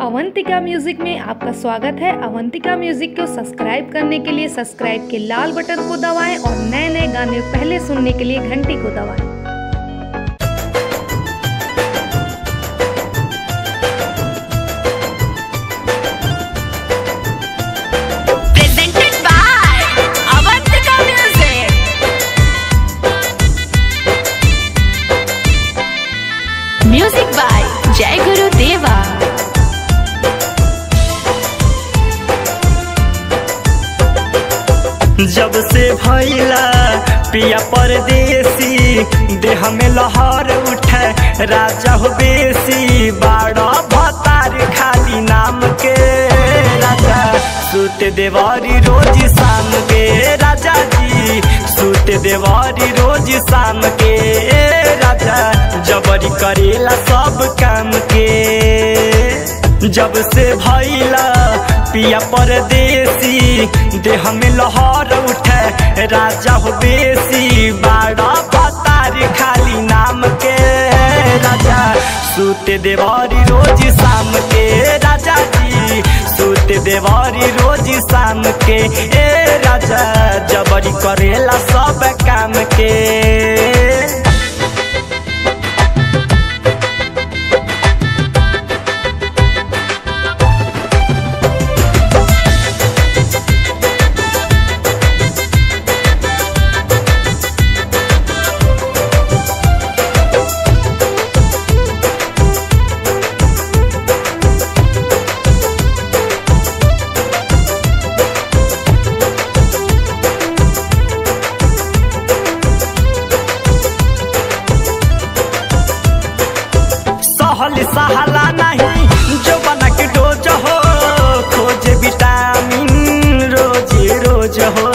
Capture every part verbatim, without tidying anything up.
Avantika music में आपका स्वागत है। अवंतिका म्यूजिक को सब्सक्राइब करने के लिए सब्सक्राइब के लाल बटन को दबाएं और नए नए गाने पहले सुनने के लिए घंटी को दबाएं। म्यूजिक बाय जय गुरु देवा। जब से भैला पिया परदेसी देह में लहर उठे राजा हो बेसी बाड़ा भतार खाली नाम के राजा सूत देवारी रोज शाम के राजा जी सूत देवारी रोज शाम के राजा जबरी करेला सब काम के। जब से भैला पिया परदेसी देह में लहर उठे राजा हो बेसी बाड़ा भतार खाली नाम के राजा सूते देवारी रोज शाम के राजा जी सूते देवारी रोज शाम के ए राजा जबरी करेला सब काम के। सहाला नहीं जो बना के डोज हो खोजे विटामिन रोज रोज हो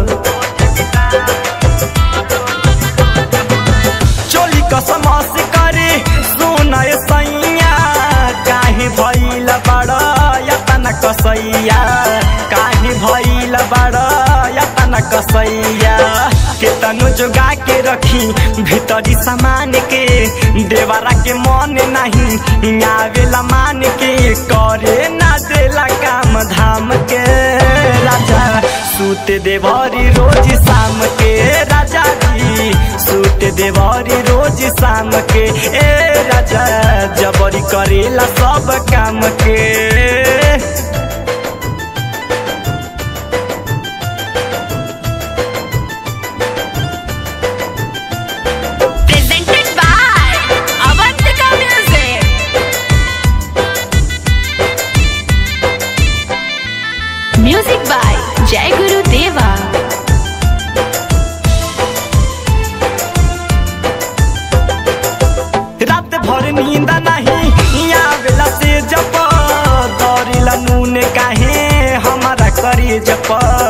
चोली कसम से करे सुना सैया काहे भइल बड़ा यतना कसैया काहे भइल बड़ा यतना कसैया केतनो जोगा के रखी भीतरी सामान के देवरा के मन नहीं आवेला मान के करे ना देला काम धाम के राजा सूते देवरी रोज शाम के राजा जी सूते देवरी रोज शाम के ए राजा जबरी करेला सब काम के। म्यूजिक बाय जय गुरु देवा। रात भर नींद नहीं आवेला से जप दौड़ेला नून काहे हमारा करी जप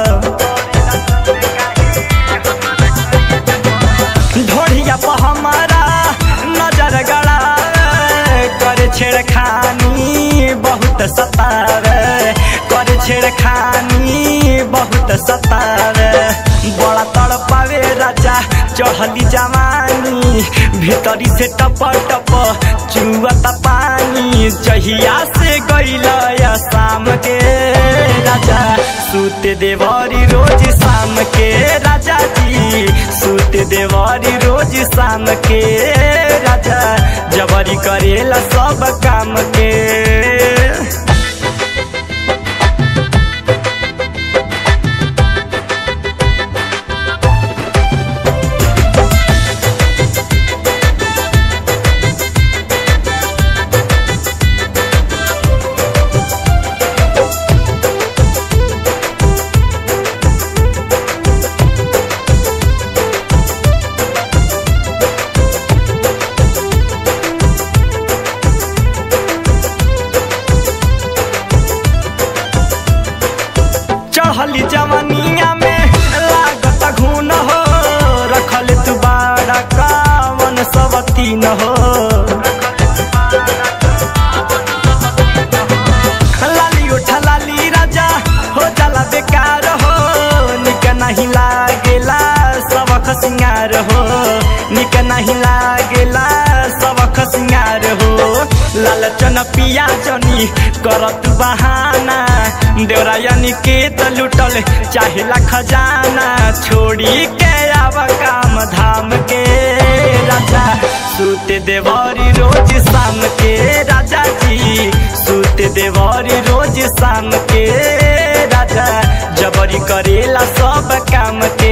ढोढ़िया पर हमारा नजर गड़ा करे छेड़खानी बहुत सतावे करे छेड़खानी बहुत सतावे बड़ा तड़पावे राजा चढ़ली जवानी भीतरी से टप टप चुअता पानी जहिया से गईल शाम के राजा सूते देवरी रोज शाम के राजा जी सूते देवरी रोज शाम के राजा जबरी करेला सब काम के। चढ़ली जवानिया में लागत घून हो रखल तू बाड़ा कावन सवती न हो लाली उठा लाली राजा हो जाला बेकार हो निक नहीं लागेला सबक सिंगार हो निक नहीं लागेला सबक सिंगार हो लालचन पिया जनी खाली करत बहाना देवरा यानी के त लुटल चाहेला खजाना छोड़ी के आव काम धाम के राजा सूते देवरी रोज शाम के राजा जी सूते देवरी रोज शाम के राजा जबरी करेला सब काम के